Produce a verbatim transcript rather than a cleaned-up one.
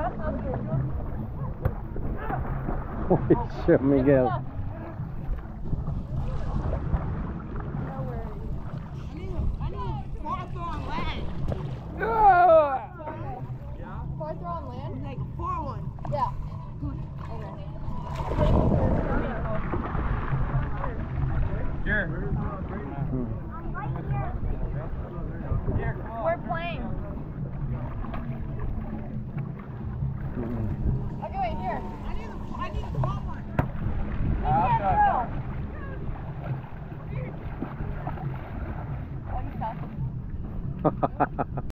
Holy shit, Miguel. Fourth row on land? Like a four one. Yeah. Here. We're playing. Okay, wait, here. I need a, I need a small one. You can't throw. Oh, you suck.